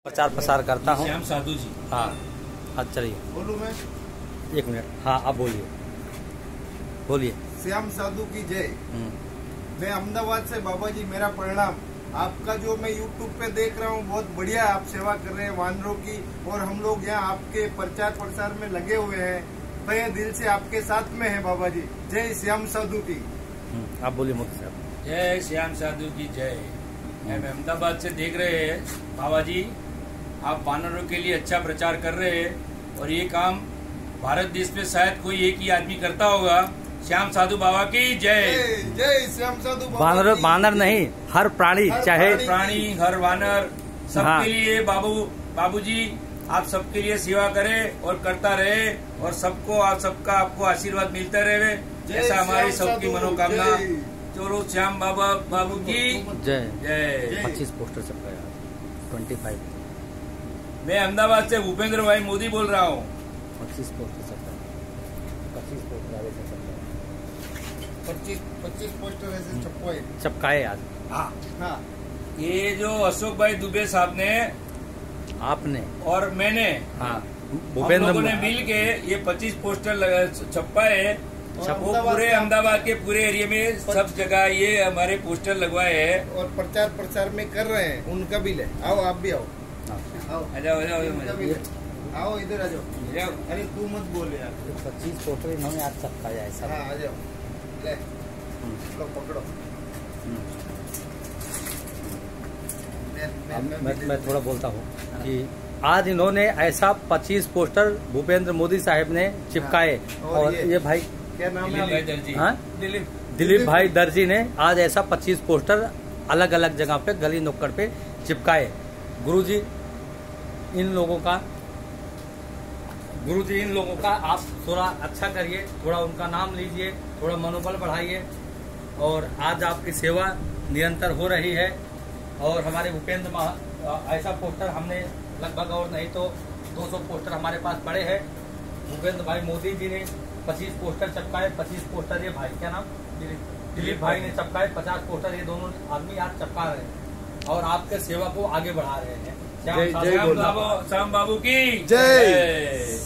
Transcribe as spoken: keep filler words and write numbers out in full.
प्रचार प्रसार करता हूँ। श्याम साधु जी। हाँ हाँ चलिए बोलूँ मैं? एक मिनट। हाँ आप बोलिए बोलिए। श्याम साधु की जय। मैं अहमदाबाद से बाबा जी, मेरा परिणाम आपका जो मैं यूट्यूब पे देख रहा हूँ, बहुत बढ़िया आप सेवा कर रहे हैं वानरों की, और हम लोग यहाँ आपके प्रचार प्रसार में लगे हुए हैं, तहे दिल से आपके साथ में है बाबा जी। जय श्याम साधु की। आप बोलिए मोदी साहब। जय श्याम साधु की जय। हम अहमदाबाद से देख रहे हैं बाबा जी, आप वानरों के लिए अच्छा प्रचार कर रहे हैं, और ये काम भारत देश में शायद कोई एक ही आदमी करता होगा। श्याम साधु बाबा की जय। जय श्याम साधु बाबा। वानर वानर नहीं, हर प्राणी, हर चाहे प्राणी, प्राणी, हर वानर, सबके हाँ। लिए बाबू बाबूजी आप सबके लिए सेवा करें और करता रहे, और सबको आप सबका आपको आशीर्वाद मिलता रहे, ऐसा हमारी सबकी मनोकामना। चलो श्याम बाबा बाबू की जय। जय। पच्चीस पोस्टर सबका यार, ट्वेंटी फाइव। मैं अहमदाबाद से भूपेंद्र भाई मोदी बोल रहा हूँ। पच्चीस पोस्टर सबका, पच्चीस पोस्टर आगे से सबका पच्चीस पच्चीस पोस्टर ऐसे छपवाए चपकाए आज। हाँ हाँ। ये जो अशोक भाई दुबे साहब ने आपने और मैंने, हाँ हम भूपेंद्र लोगों ने मिल के ये पच्चीस पोस्टर छपाए, वो पूरे अहमदाबाद के पूरे एरिया में सब जगह ये हमारे पोस्टर लगवाए हैं, और प्रचार प्रसार में कर रहे हैं। उनका भी ले आओ, आप भी आओ। आओ आ जाओ, आ जाओ, उनका भी ले। आओ इधर आ जाओ। जाओ। अरे तू मत बोल यार। पच्चीस पोस्टर इन्होंने आज चपकाया है सब। हाँ आ जाओ, ले लो पकड़ो। मैं, मैं मैं थोड़ा बोलता हूँ कि आज इन्होंने ऐसा पच्चीस पोस्टर भूपेंद्र मोदी साहब ने चिपकाए, हाँ, और, और ये, ये भाई क्या नाम दिलीप भाई है? दर्जी। हाँ दिलीप दिलीप भाई दर्जी ने आज ऐसा पच्चीस पोस्टर अलग अलग जगह पे गली नुक्कड़ पे चिपकाए। गुरुजी इन लोगों का गुरुजी इन लोगों का आप थोड़ा अच्छा करिए, थोड़ा उनका नाम लीजिए, थोड़ा मनोबल बढ़ाइए, और आज आपकी सेवा निरंतर हो रही है। और हमारे भूपेंद्र महा ऐसा पोस्टर हमने लगभग और नहीं तो दो सौ पोस्टर हमारे पास पड़े हैं। भूपेंद्र भाई मोदी जी ने पच्चीस पोस्टर चिपकाए, पच्चीस पोस्टर ये भाई क्या नाम दिलीप भाई ने चिपकाए, पचास पोस्टर ये दोनों आदमी आज चिपका रहे हैं, और आपके सेवा को आगे बढ़ा रहे हैं। श्याम जय- जय साधु बोलो। बाबू श्याम बाबू की जय।